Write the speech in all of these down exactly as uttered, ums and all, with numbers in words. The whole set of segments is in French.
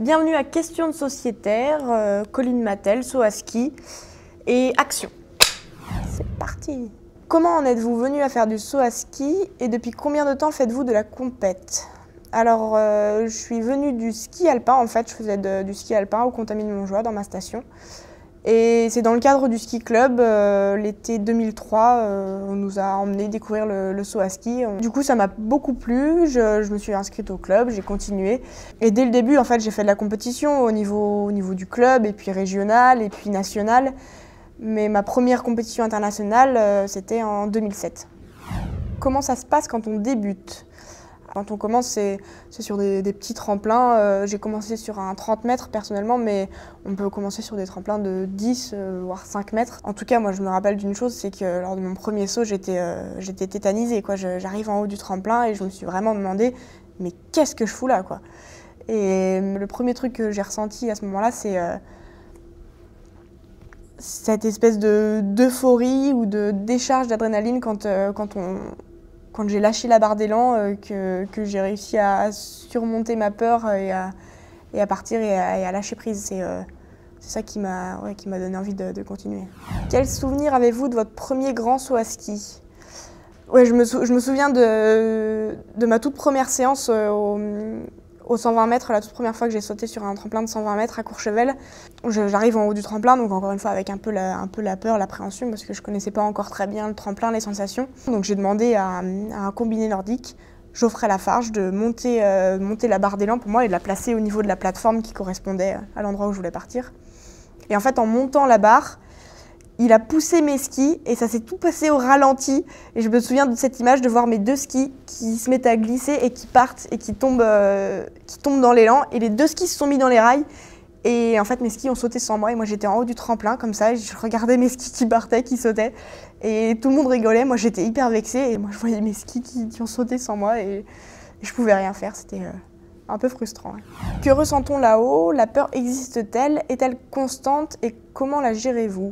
Bienvenue à Questions de sociétaire, euh, Colline Mattel, saut à ski et action. C'est parti. Comment en êtes-vous venu à faire du saut à ski et depuis combien de temps faites-vous de la compète? Alors, euh, je suis venue du ski alpin, en fait, je faisais de, du ski alpin au Contamine-Montjoie dans ma station. Et c'est dans le cadre du ski club, euh, l'été deux mille trois, euh, on nous a emmenés découvrir le, le saut à ski. Du coup, ça m'a beaucoup plu, je, je me suis inscrite au club, j'ai continué. Et dès le début, en fait, j'ai fait de la compétition au niveau, au niveau du club, et puis régional, et puis national. Mais ma première compétition internationale, euh, c'était en deux mille sept. Comment ça se passe quand on débute ? Quand on commence, c'est sur des, des petits tremplins. Euh, j'ai commencé sur un trente mètres personnellement, mais on peut commencer sur des tremplins de dix, euh, voire cinq mètres. En tout cas, moi, je me rappelle d'une chose, c'est que lors de mon premier saut, j'étais euh, j'étais tétanisée, quoi. J'arrive en haut du tremplin et je me suis vraiment demandé, mais qu'est-ce que je fous là, quoi. Et le premier truc que j'ai ressenti à ce moment-là, c'est euh, cette espèce de d'euphorie ou de décharge d'adrénaline quand, euh, quand on... Quand j'ai lâché la barre d'élan, euh, que, que j'ai réussi à surmonter ma peur et à, et à partir et à, et à lâcher prise. C'est euh, ça qui m'a ouais, qui m'a donné envie de, de continuer. Quel souvenir avez-vous de votre premier grand saut à ski? Ouais, je, me sou je me souviens de, de ma toute première séance euh, au, au cent vingt mètres, la toute première fois que j'ai sauté sur un tremplin de cent vingt mètres à Courchevel. J'arrive en haut du tremplin, donc encore une fois avec un peu la, un peu la peur, l'appréhension, parce que je ne connaissais pas encore très bien le tremplin, les sensations. Donc j'ai demandé à, à un combiné nordique, Geoffrey Lafarge, de monter, euh, monter la barre d'élan pour moi et de la placer au niveau de la plateforme qui correspondait à l'endroit où je voulais partir. Et en fait, en montant la barre, il a poussé mes skis et ça s'est tout passé au ralenti. Et je me souviens de cette image de voir mes deux skis qui se mettent à glisser et qui partent et qui tombent, euh, qui tombent dans l'élan. Et les deux skis se sont mis dans les rails. Et en fait, mes skis ont sauté sans moi. Et moi, j'étais en haut du tremplin comme ça. Et je regardais mes skis qui partaient, qui sautaient. Et tout le monde rigolait. Moi, j'étais hyper vexée. Et moi, je voyais mes skis qui, qui ont sauté sans moi. Et, et je pouvais rien faire. C'était euh, un peu frustrant. Hein. Que ressent-on là-haut? La peur existe-t-elle? Est-elle constante? Et comment la gérez-vous?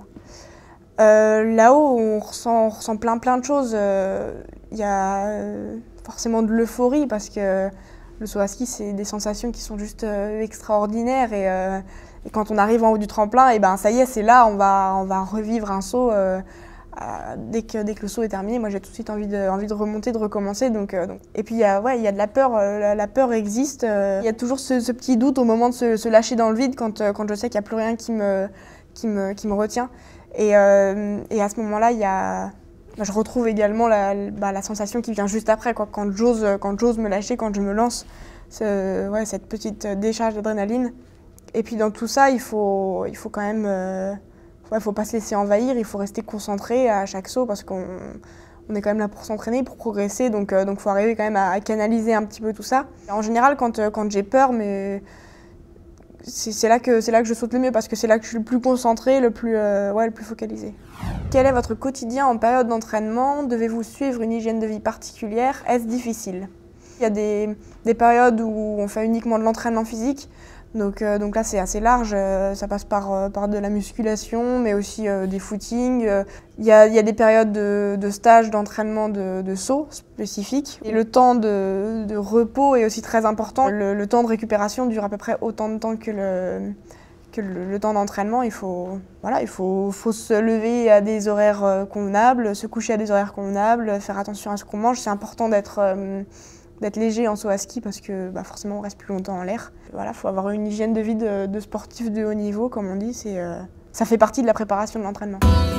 Euh, Là-haut, on ressent, on ressent plein plein de choses. Il euh, y a euh, forcément de l'euphorie parce que le saut à ski, c'est des sensations qui sont juste euh, extraordinaires. Et, euh, et quand on arrive en haut du tremplin, et ben ça y est, c'est là, on va, on va revivre un saut. Euh, euh, dès, que, dès que le saut est terminé, moi j'ai tout de suite envie de, envie de remonter, de recommencer. Donc, euh, donc. Et puis il y a, ouais, y a de la peur, euh, la, la peur existe. Il euh, y a toujours ce, ce petit doute au moment de se, se lâcher dans le vide quand, euh, quand je sais qu'il n'y a plus rien qui me, qui me, qui me retient. Et, euh, et à ce moment-là, il y a, bah, je retrouve également la, bah, la sensation qui vient juste après, quoi, quand j'ose quand j'ose me lâcher, quand je me lance, ce, ouais, cette petite décharge d'adrénaline. Et puis dans tout ça, il faut, il faut quand même, euh, ouais, faut pas se laisser envahir, il faut rester concentré à chaque saut parce qu'on on est quand même là pour s'entraîner, pour progresser, donc il euh, donc faut arriver quand même à, à canaliser un petit peu tout ça. En général, quand, quand j'ai peur, mais c'est là, que, là que je saute le mieux parce que c'est là que je suis le plus concentré, le plus, euh, ouais, le plus focalisé. Quel est votre quotidien en période d'entraînement? Devez-vous suivre une hygiène de vie particulière? Est-ce difficile? Il y a des, des périodes où on fait uniquement de l'entraînement physique, donc, euh, donc là c'est assez large, euh, ça passe par, euh, par de la musculation, mais aussi euh, des footings. Euh, il, y a, il y a des périodes de, de stage d'entraînement de, de saut spécifiques. Et le temps de, de repos est aussi très important. Le, le temps de récupération dure à peu près autant de temps que le, que le, le temps d'entraînement. Il faut, voilà, il faut, faut se lever à des horaires convenables, se coucher à des horaires convenables, faire attention à ce qu'on mange. C'est important d'être euh, d'être léger en saut à ski parce que bah, forcément on reste plus longtemps en l'air. Voilà, faut avoir une hygiène de vie de, de sportif de haut niveau, comme on dit, c'est, euh, ça fait partie de la préparation de l'entraînement.